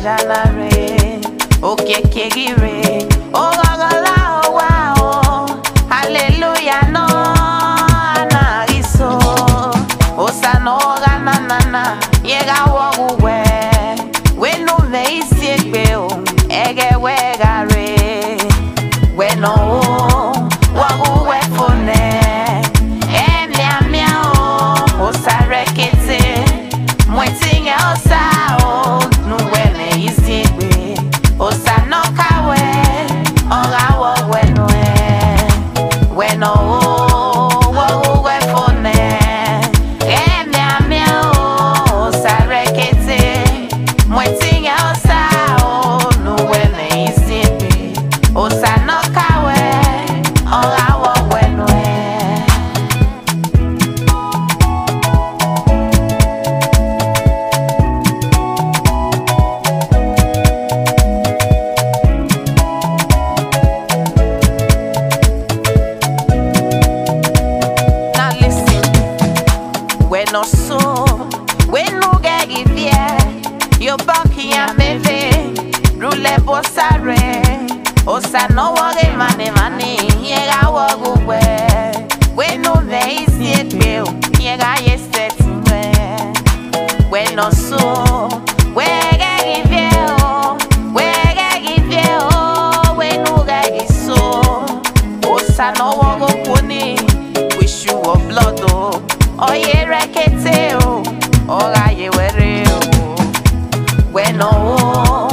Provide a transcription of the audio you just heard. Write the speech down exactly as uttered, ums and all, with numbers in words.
janare okekegire ogagala wow hallelujah no anariso osano ganana yega woguwe wenu veisiegbe o ege wegare weno woguwe fone emia mia o osarekete mwetinge osao nuwene isiegbe osano kawe orawo wenwe weno woguwe fone emia mia o osarekete mwetinge osao nuwene isiegbe osano kawe orawo wenwe. No so when no gagi vie yo baki ya meve rule bosare osa no wage mane mane yega wogwe when no veisi etbe yega yesetwe when no so we gagi vie o we gagi vie o when no gagi so osa no wogo kuni wish you of blood o oye rekete o ora ye were o bueno